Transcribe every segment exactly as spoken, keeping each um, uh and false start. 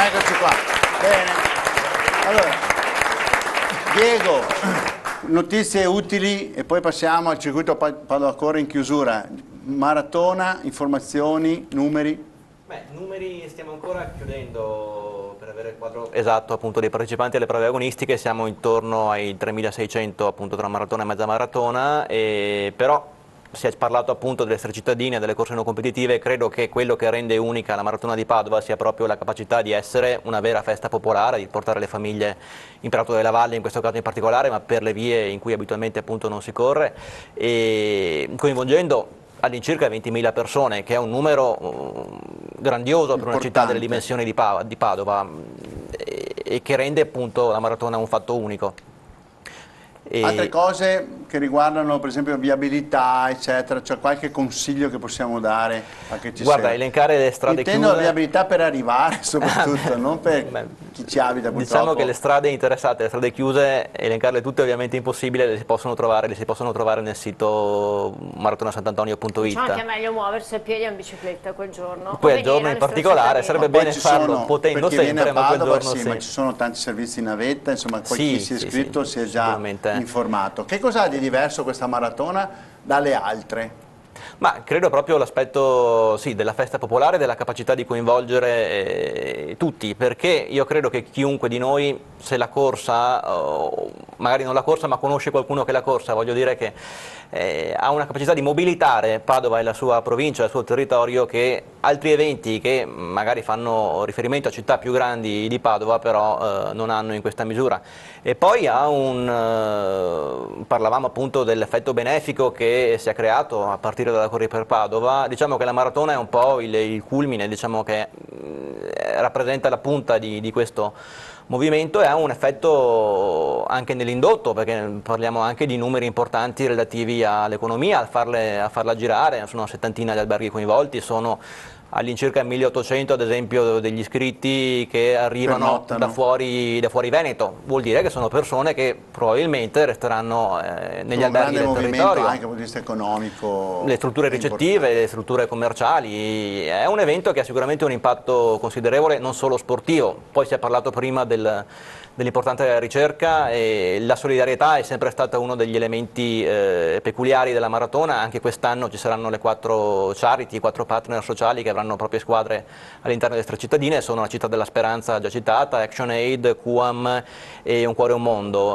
Eccoci qua. Bene. Allora, Diego, notizie utili e poi passiamo al circuito Padova Corre in chiusura. Maratona, informazioni, numeri? Beh, numeri stiamo ancora chiudendo per avere il quadro esatto appunto dei partecipanti alle prove agonistiche, siamo intorno ai tremilaseicento appunto tra maratona e mezza maratona, e però si è parlato appunto dell'essere cittadini e delle corse non competitive. Credo che quello che rende unica la maratona di Padova sia proprio la capacità di essere una vera festa popolare, di portare le famiglie in Prato della Valle in questo caso in particolare, ma per le vie in cui abitualmente appunto non si corre, e coinvolgendo all'incirca ventimila persone, che è un numero uh, grandioso per una città delle dimensioni di, pa di Padova, e, e che rende appunto la maratona un fatto unico. E... Altre cose che riguardano per esempio viabilità eccetera, c'è qualche consiglio che possiamo dare a chi ci Guarda, segue? elencare le strade Intendo chiuse. la viabilità per arrivare soprattutto, non per Beh, chi ci abita purtroppo. Diciamo che le strade interessate, le strade chiuse, elencarle tutte ovviamente è impossibile, le si possono trovare, le si possono trovare nel sito maratona santantonio punto it. Diciamo che è meglio muoversi a piedi o in bicicletta quel giorno. Quel giorno in particolare sarebbe bene farlo sono, potendo sempre, ma quel giorno sì, sì. Ma ci sono tanti servizi in navetta, insomma poi sì, chi si è sì, iscritto sì, si è già informato. Che cosa ha di diverso questa maratona dalle altre? Ma credo proprio l'aspetto sì, della festa popolare, della capacità di coinvolgere eh, tutti, perché io credo che chiunque di noi, se la corsa, oh, magari non la corsa ma conosce qualcuno che la corsa, voglio dire che eh, ha una capacità di mobilitare Padova e la sua provincia, il suo territorio, che altri eventi che magari fanno riferimento a città più grandi di Padova però eh, non hanno in questa misura. E poi ha un, eh, parlavamo appunto dell'effetto benefico che si è creato a partire dalla Corri per Padova. Diciamo che la maratona è un po' il, il culmine, diciamo che eh, rappresenta la punta di, di questo movimento, e ha un effetto anche nell'indotto, perché parliamo anche di numeri importanti relativi all'economia, a, a farla girare. Sono una settantina di alberghi coinvolti, sono all'incirca milleottocento ad esempio degli iscritti che arrivano da fuori, da fuori Veneto. Vuol dire che sono persone che probabilmente resteranno eh, negli alberghi del territorio. Anche dal punto di vista economico. Le strutture ricettive, le strutture commerciali. È un evento che ha sicuramente un impatto considerevole, non solo sportivo. Poi si è parlato prima del dell'importanza della ricerca, e la solidarietà è sempre stata uno degli elementi eh, peculiari della maratona. Anche quest'anno ci saranno le quattro charity, i quattro partner sociali che avranno proprie squadre all'interno delle tre cittadine. Sono la Città della Speranza già citata, ActionAid, Q A M e Un Cuore Un Mondo,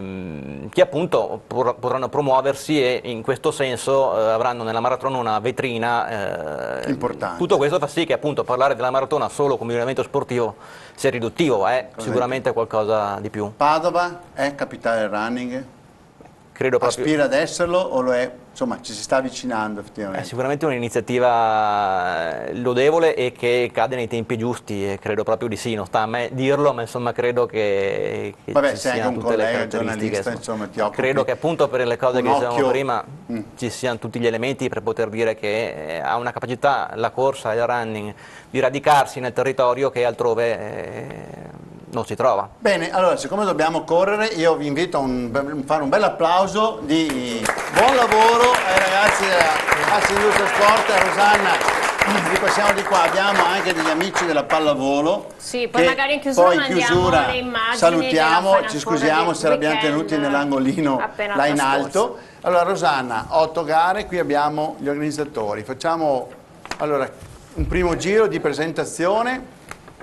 e, che appunto potranno promuoversi, e in questo senso eh, avranno nella maratona una vetrina eh, importante. Tutto questo fa sì che appunto parlare della maratona solo come un elemento sportivo sia riduttivo, è Corretto. Sicuramente qualcosa di più. Padova è capitale del running? Credo proprio... Aspira ad esserlo o lo è? Insomma, ci si sta avvicinando effettivamente. È sicuramente un'iniziativa lodevole e che cade nei tempi giusti, e credo proprio di sì. Non sta a me dirlo, ma insomma credo che, che Vabbè, ci sei siano anche un tutte le collega caratteristiche. giornalista, insomma, ti occupi. Credo che appunto per le cose un che dicevamo occhio... prima mm. ci siano tutti gli elementi per poter dire che ha una capacità, la corsa e il running, di radicarsi nel territorio che altrove eh, non si trova. Bene, allora siccome dobbiamo correre, io vi invito a un, fare un bel applauso di buon lavoro ai ragazzi della Assi Industria Sport, a Rosanna. Ripassiamo di qua, abbiamo anche degli amici della pallavolo. Sì, poi magari in chiusura poi in chiusura le immagini salutiamo, ci scusiamo se l'abbiamo tenuti nell'angolino là in alto. Allora Rosanna, otto gare, qui abbiamo gli organizzatori. Facciamo allora un primo giro di presentazione.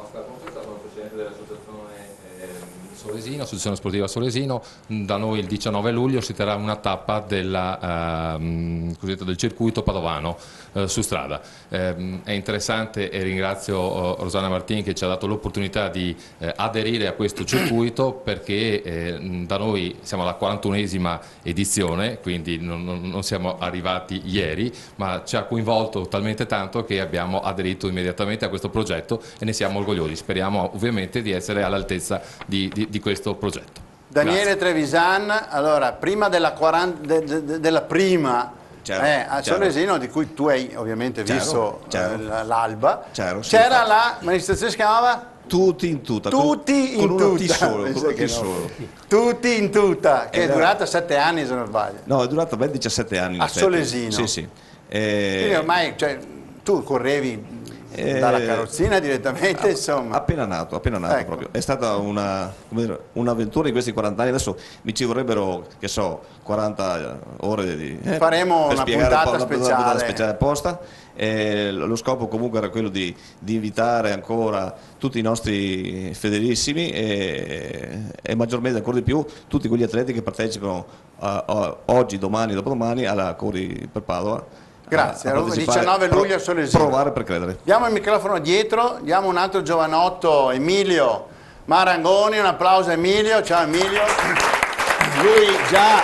Solesino, Associazione Sportiva Solesino. Da noi il diciannove luglio si terrà una tappa della, ehm, cosiddetto del circuito padovano eh, su strada. Eh, è interessante, e ringrazio oh, Rosanna Martin che ci ha dato l'opportunità di eh, aderire a questo circuito, perché eh, da noi siamo alla quarantunesima edizione, quindi non, non siamo arrivati ieri, ma ci ha coinvolto talmente tanto che abbiamo aderito immediatamente a questo progetto e ne siamo orgogliosi. Speriamo ovviamente di essere all'altezza di, di, di questo progetto. Daniele Grazie. Trevisan, allora prima della, quaranta, de, de, della prima eh, a Solesino, di cui tu hai ovviamente visto eh, l'alba, c'era la manifestazione che si chiamava Tutti in tutta, tutti con, in con tutta, uno T solo, con uno T no. solo. Tutti in tutta, che Ed è durata sette anni se non sbaglio. No, è durata ben diciassette anni. A Solesino. Sì, sì. Eh... Quindi ormai, cioè, tu correvi Eh, Dalla carrozzina direttamente, insomma. Appena nato, appena nato Ecco. proprio. È stata una, come dire, un'avventura in questi quaranta anni. Adesso mi ci vorrebbero, che so, quaranta ore di... eh, Faremo per una spiegare un po' puntata la- una puntata speciale. speciale apposta. Eh, lo scopo comunque era quello di, di invitare ancora tutti i nostri fedelissimi e, e maggiormente ancora di più tutti quegli atleti che partecipano a- a- oggi, domani, dopodomani alla Corri per Padova. Grazie, a- a allora, partecipare, diciannove luglio a pro- Solesino. Provare per credere. Diamo il microfono dietro, diamo un altro giovanotto, Emilio Marangoni, un applauso a Emilio, ciao Emilio. Lui già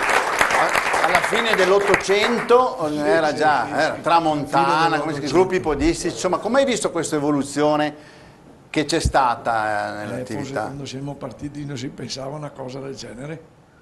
a- alla fine dell'Ottocento era già era tramontana, come si dice, gruppi podistici, insomma, come hai visto questa evoluzione che c'è stata eh, Eh, forse nell'attività? quando siamo partiti non si pensava a una cosa del genere.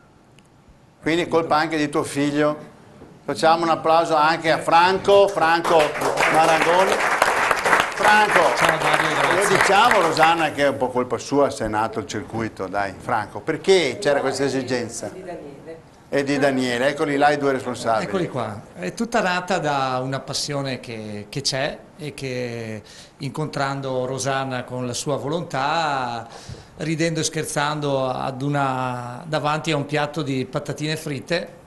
Quindi colpa anche di tuo figlio. Facciamo un applauso anche a Franco, Franco Marangoni. Franco, Ciao Dario, lo grazie. diciamo Rosanna che è un po' colpa sua se è nato il circuito, dai Franco, perché c'era questa esigenza? Di Daniele. E di Daniele, eccoli là i due responsabili. Eccoli qua, è tutta nata da una passione che, che c'è e che incontrando Rosanna con la sua volontà, ridendo e scherzando ad una, davanti a un piatto di patatine fritte,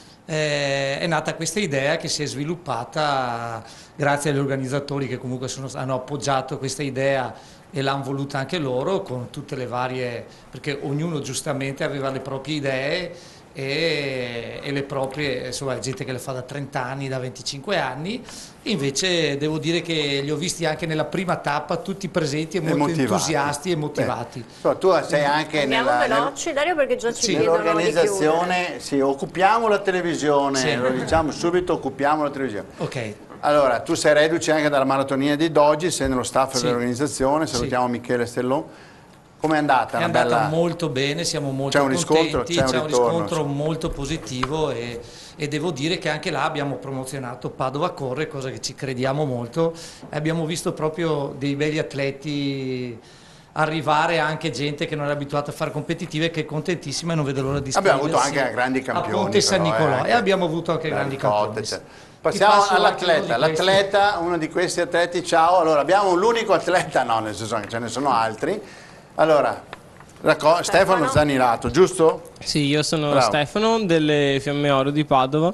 eh, è nata questa idea che si è sviluppata grazie agli organizzatori che comunque sono- hanno appoggiato questa idea e l'hanno voluta anche loro con tutte le varie, perché ognuno giustamente aveva le proprie idee e, e le proprie, insomma, gente che le fa da trenta anni, da venticinque anni, invece devo dire che li ho visti anche nella prima tappa tutti presenti e molto motivati. entusiasti e motivati. Beh, insomma, tu sei anche Andiamo nella, nel- veloci, Dario, perché già ci Sì. chiedono di chiudere. nell'organizzazione, sì, occupiamo la televisione, Sì. lo diciamo subito, occupiamo la televisione. Ok. Allora, tu sei reduce anche dalla maratonina di Dogi, sei nello staff Sì. dell'organizzazione, salutiamo Michele Stellon. Com'è andata? È Una andata bella... molto bene, siamo molto C'è un riscontro, contenti, c'è un c'è un ritorno, riscontro sì. molto positivo e, e devo dire che anche là abbiamo promozionato Padova Corre, cosa che ci crediamo molto, e abbiamo visto proprio dei belli atleti arrivare, anche gente che non è abituata a fare competitive che è contentissima e non vede l'ora di Abbiamo iscriversi avuto anche grandi campioni. a Ponte San però, eh, Nicolò anche e abbiamo avuto anche Larry grandi Cotte, campioni. cioè. Ti Passiamo passo anche all'atleta, uno di questi. l'atleta, uno di questi atleti, ciao, allora abbiamo l'unico atleta, no, nel senso che ce ne sono altri, allora, racco- Stefano Zanirato, giusto? Sì, io sono Bravo. Stefano delle Fiamme Oro di Padova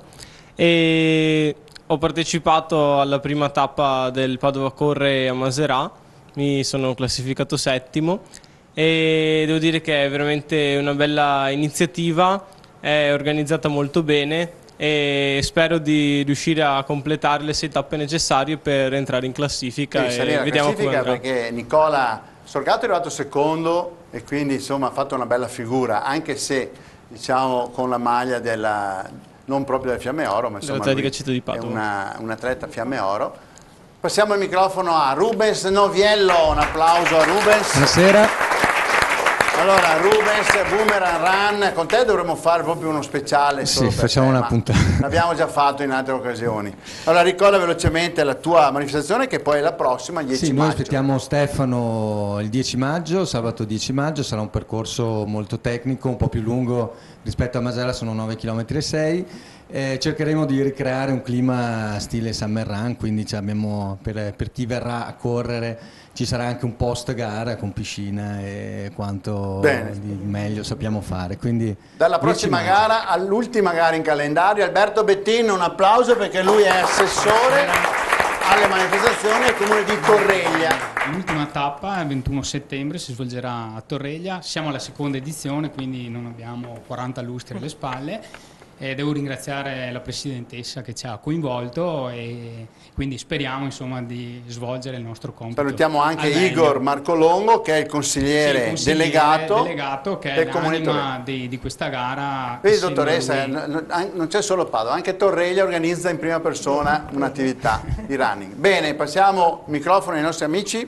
e ho partecipato alla prima tappa del Padova Corre a Maserà, mi sono classificato settimo e devo dire che è veramente una bella iniziativa, è organizzata molto bene e spero di riuscire a completare le sei tappe necessarie per entrare in classifica Devi salire e alla vediamo come classifica andrà. perché Nicola Sorgato è arrivato secondo e quindi insomma ha fatto una bella figura, anche se diciamo con la maglia della, non proprio delle Fiamme Oro, ma insomma Dell'Atletica lui Città di è Padova. una- un atleta Fiamme Oro. Passiamo il microfono a Rubens Noviello, un applauso a Rubens. Buonasera. Allora, Rubens, Boomerang Run, con te dovremmo fare proprio uno speciale. Sì, solo per facciamo te, una ma puntata. L'abbiamo già fatto in altre occasioni. Allora, ricorda velocemente la tua manifestazione che poi è la prossima, il dieci Sì, noi maggio. aspettiamo Stefano il dieci maggio, sabato dieci maggio, sarà un percorso molto tecnico, un po' più lungo rispetto a Masera, sono nove chilometri e sei. Eh, cercheremo di ricreare un clima stile Summer Run, quindi ci abbiamo, per, per chi verrà a correre ci sarà anche un post gara con piscina e quanto Bene. di meglio sappiamo fare. Quindi Dalla dieci prossima maggio. gara all'ultima gara in calendario, Alberto Bettin, un applauso perché lui è assessore alle manifestazioni del comune di Torreglia. L'ultima tappa, il ventuno settembre, si svolgerà a Torreglia. Siamo alla seconda edizione, quindi non abbiamo quaranta lustri alle spalle. E devo ringraziare la presidentessa che ci ha coinvolto e quindi speriamo insomma di svolgere il nostro compito. Salutiamo anche al meglio. Igor Marcolongo che è il consigliere, Sì, il consigliere delegato, delegato che è del comune di Torreglia. l'anima di, di questa gara. Vedi essendo dottoressa, lui- n- n- non c'è solo Padova, anche Torreglia organizza in prima persona un'attività di running. Bene, passiamo il microfono ai nostri amici.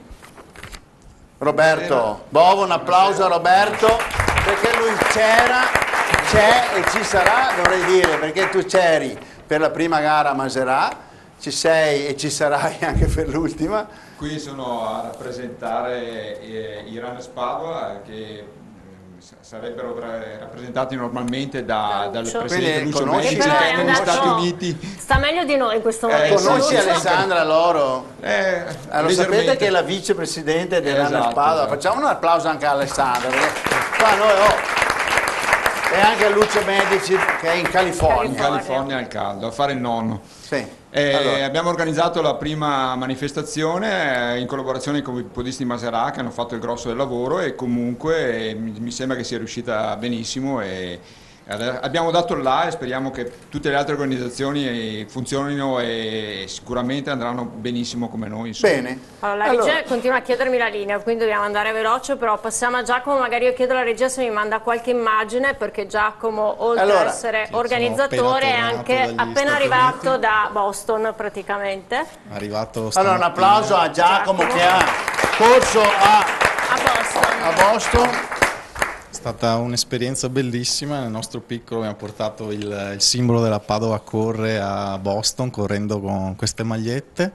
Roberto Bovo, un applauso a Roberto perché lui c'era, c'è e ci sarà, dovrei dire, perché tu c'eri per la prima gara a Maserà, ci sei e ci sarai anche per l'ultima. Qui sono a rappresentare eh, i Runners Padova che mh, sarebbero rappresentati normalmente da, dal Lucio. presidente Quindi Lucio conosci- Medici, Però che è è negli andato- Stati Uniti. Sta meglio di noi in questo Eh, momento. Conosci sì, sì. Alessandra Loro? Eh, Eh, lo sapete leggermente. che è la vicepresidente dell'Anna Esatto, Spada? esatto. Facciamo un applauso anche a Alessandra. perché Qua noi, oh. E anche a Lucio Medici che è in California. In California al caldo, a fare il nonno. Sì. Eh, Allora. Abbiamo organizzato la prima manifestazione eh, in collaborazione con i podisti Maserà che hanno fatto il grosso del lavoro e comunque eh, mi, mi sembra che sia riuscita benissimo e eh, abbiamo dato il là e speriamo che tutte le altre organizzazioni eh, funzionino e sicuramente andranno benissimo come noi. insomma. Bene. Allora, la Allora. regia continua a chiedermi la linea, quindi dobbiamo andare veloce, però passiamo a Giacomo, magari io chiedo alla regia se mi manda qualche immagine, perché Giacomo, oltre Allora, ad essere sono organizzatore, è appena anche tornato dagli appena Stati arrivato Uniti. da Boston praticamente, a Arrivato Allora un stamattina. applauso a Giacomo, Giacomo. che ha corso a, Boston. a Boston. È stata un'esperienza bellissima, nel nostro piccolo abbiamo portato il, il simbolo della Padova Corre a Boston correndo con queste magliette.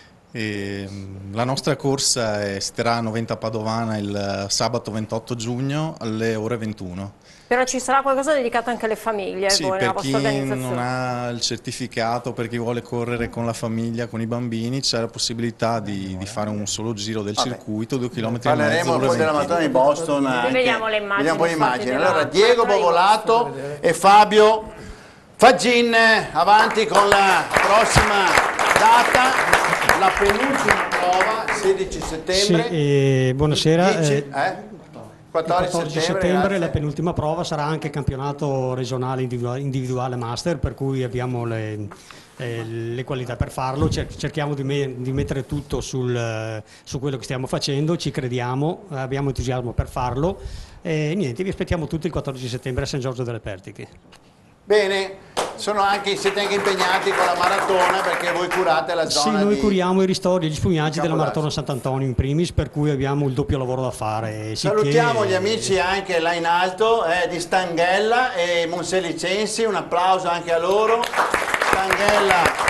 E, mh, la nostra corsa è, si terrà a Noventa Padovana il sabato ventotto giugno alle ore ventuno. Però ci sarà qualcosa dedicato anche alle famiglie Sì, voi, nella per chi vostra organizzazione. non ha il certificato, per chi vuole correre con la famiglia, con i bambini, c'è la possibilità di, di fare un solo giro del Vabbè. circuito, due chilometri e mezzo. Parleremo ore poi della venti. maratona di Boston. anche. vediamo le immagini, Vediamo un po' di infatti, immagini. della Allora, Diego maratona di Bovolato e Fabio Faggin avanti con la prossima data, la penultima prova, sedici settembre. Sì, eh, buonasera. dieci, eh, eh? Il quattordici quattordici settembre, settembre grazie. la penultima prova sarà anche campionato regionale individua- individuale master, per cui abbiamo le, eh, le qualità per farlo. Cer- cerchiamo di, me- di mettere tutto sul, eh, su quello che stiamo facendo, ci crediamo, eh, abbiamo entusiasmo per farlo e niente, vi aspettiamo tutti il quattordici settembre a San Giorgio delle Pertiche. Bene, sono anche, siete anche impegnati con la maratona perché voi curate la Sì, zona noi di... curiamo i ristori e gli spugnaggi della Campobasso. Maratona Sant'Antonio in primis, per cui abbiamo il doppio lavoro da fare. Sicché- Salutiamo gli amici anche là in alto eh, di Stanghella e Monselicensi, un applauso anche a loro. Stanghella,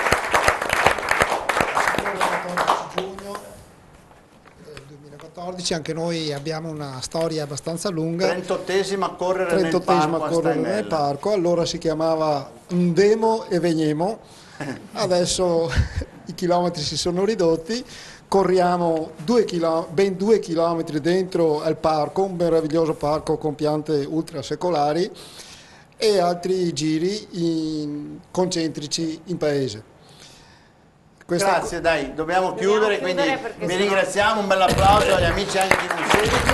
giugno del duemilaquattordici, anche noi abbiamo una storia abbastanza lunga. trentottesima a correre nel trentottesima parco a correre nel Stanghella. parco, allora si chiamava Ndemo e Vegnemo, adesso i chilometri si sono ridotti, corriamo due chilo- ben due chilometri dentro al parco, un meraviglioso parco con piante ultrasecolari e altri giri in- concentrici in paese. Questa- Grazie, dai, dobbiamo Dobbiamo chiudere, chiudere quindi perché vi sennò- ringraziamo, un bel applauso agli amici anche di Monselici.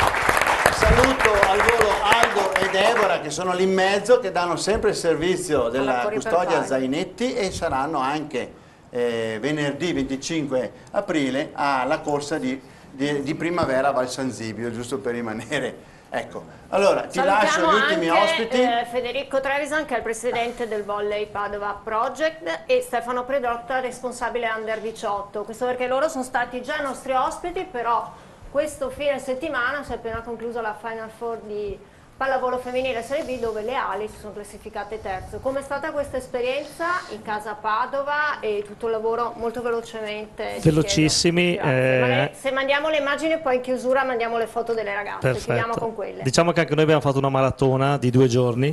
Saluto al volo Aldo e Deborah che sono lì in mezzo, che danno sempre il servizio della Corri per custodia fare. zainetti e saranno anche eh, venerdì venticinque aprile alla corsa di, di- di primavera a Val San Zibio, giusto per rimanere. Ecco, allora ti lascio Salutiamo gli ultimi anche, ospiti. eh, Federico Trevisan, che è il presidente del Volley Padova Project, e Stefano Predotta, responsabile Under diciotto. Questo perché loro sono stati già nostri ospiti, però questo fine settimana si è appena conclusa la Final Four di pallavolo femminile Serie B, dove le Ali si sono classificate terzo. Com'è stata questa esperienza in casa Padova e tutto il lavoro molto velocemente? ti Velocissimi. chiedo. Grazie. eh, Magari se mandiamo le immagini, poi in chiusura mandiamo le foto delle ragazze, chiudiamo Perfetto. con quelle. Diciamo che anche noi abbiamo fatto una maratona di due giorni.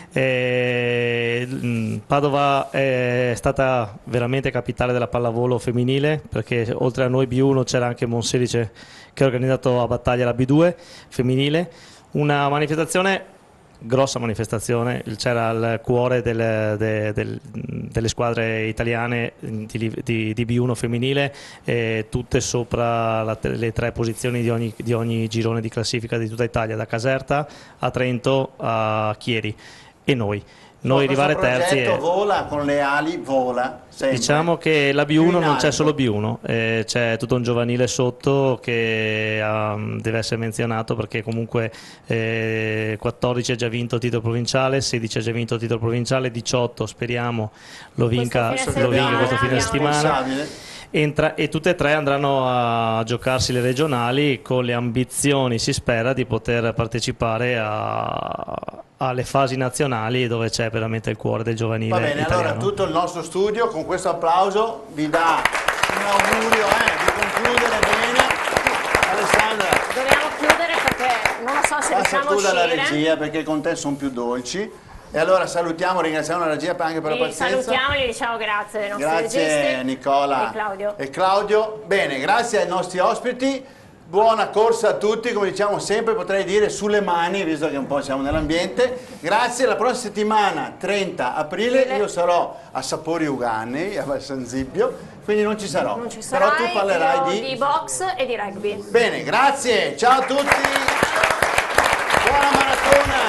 E, mm, Padova è stata veramente capitale della pallavolo femminile, perché oltre a noi B uno c'era anche Monselice che ha organizzato a battaglia la B due femminile. Una manifestazione, grossa manifestazione, c'era il cuore del- de- del- delle squadre italiane di, di- di B uno femminile, eh, tutte sopra la- le tre posizioni di ogni, di ogni girone di classifica di tutta Italia, da Caserta a Trento a Chieri, e noi. Noi Questo arrivare terzi progetto è... vola con le ali, vola sempre. Diciamo che la B uno Più in non c'è alto. solo B uno, eh, c'è tutto un giovanile sotto che um, deve essere menzionato, perché comunque eh, quattordici ha già vinto il titolo provinciale, sedici ha già vinto il titolo provinciale, diciotto speriamo lo vinca, Questo fine lo vinca settimana questo fine abbiamo- settimana. Responsabile. Entra, e tutte e tre andranno a giocarsi le regionali con le ambizioni, si spera, di poter partecipare a- alle fasi nazionali, dove c'è veramente il cuore del giovanile Va bene, italiano. allora tutto il nostro studio con questo applauso vi dà un augurio eh, di concludere bene. Alessandra. Dobbiamo chiudere perché non ho so se Passa riusciamo a tu dalla uscire. regia perché con te sono più dolci. E allora salutiamo, ringraziamo la regia anche per la Li pazienza. salutiamo e gli diciamo grazie ai nostri Grazie registi. Nicola E Claudio. e Claudio. Bene, grazie ai nostri ospiti. Buona corsa a tutti, come diciamo sempre, potrei dire sulle mani, visto che un po' siamo nell'ambiente. Grazie, la prossima settimana, trenta aprile, io sarò a Sapori Ugani, a Val San Zibbio, quindi non ci sarò. Non ci Però sarai, tu parlerai io di... di box e di rugby. Bene, grazie, ciao a tutti. Buona maratona.